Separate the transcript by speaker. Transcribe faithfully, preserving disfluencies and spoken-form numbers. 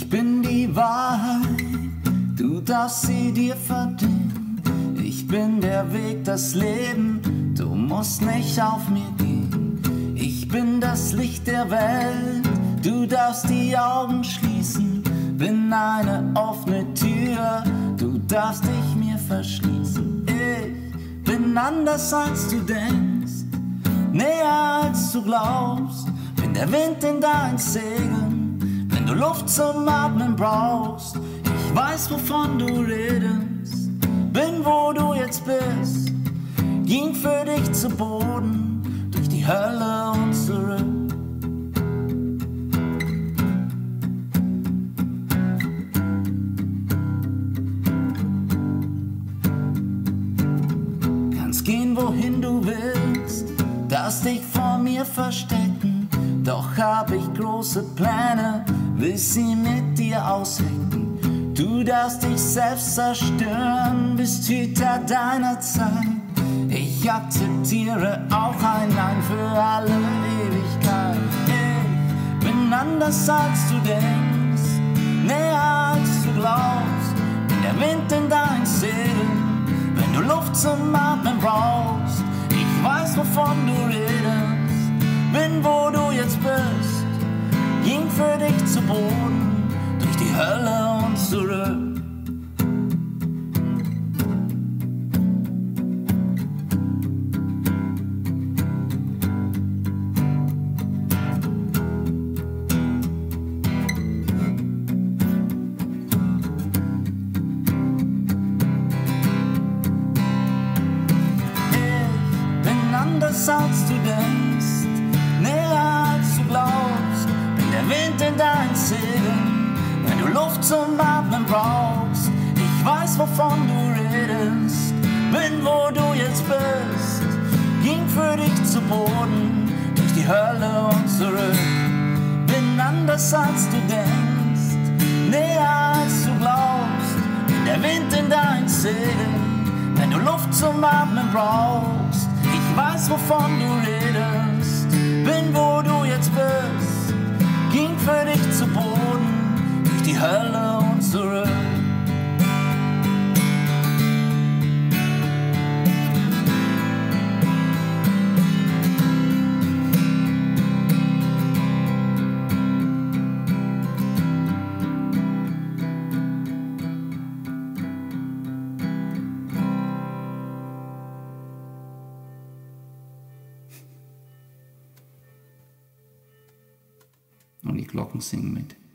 Speaker 1: Ich bin die Wahrheit, du darfst sie dir verdienen. Ich bin der Weg, das Leben, du musst nicht auf mir gehen. Ich bin das Licht der Welt, du darfst die Augen schließen. Bin eine offene Tür, du darfst dich mir verschließen. Ich bin anders als du denkst, näher als du glaubst. Bin der Wind in deinen Segeln, wenn du Luft zum Atmen brauchst. Ich weiß, wovon du redest, bin, wo du jetzt bist. Ging für dich zu Boden, durch die Hölle und zurück. Kannst gehen, wohin du willst, darfst dich vor mir verstecken. Doch hab ich große Pläne, will sie mit dir aushecken. Du darfst dich selbst zerstören, bist Hüter deiner Zeit. Ich akzeptiere auch ein Nein für alle Ewigkeit. Ich bin anders als du denkst, näher als du glaubst. Bin der Wind in deinen Segeln, wenn du Luft zum Atmen brauchst. Ich weiß, wovon du redest, bin, wo du jetzt bist. Ging für dich zu Boden, durch die Hölle und zurück. Anders als du denkst, näher als du glaubst. Bin der Wind in deinen Segeln, wenn du Luft zum Atmen brauchst. Ich weiß, wovon du redest, bin, wo du jetzt bist. Ging für dich zu Boden, durch die Hölle und zurück. Bin anders als du denkst, näher als du glaubst. Bin der Wind in deinen Segeln, wenn du Luft zum Atmen brauchst. Ich weiß, wovon du redest, bin, wo du jetzt bist. Ging für dich zu Boden, durch die Hölle und zurück. Und die Glocken singen mit.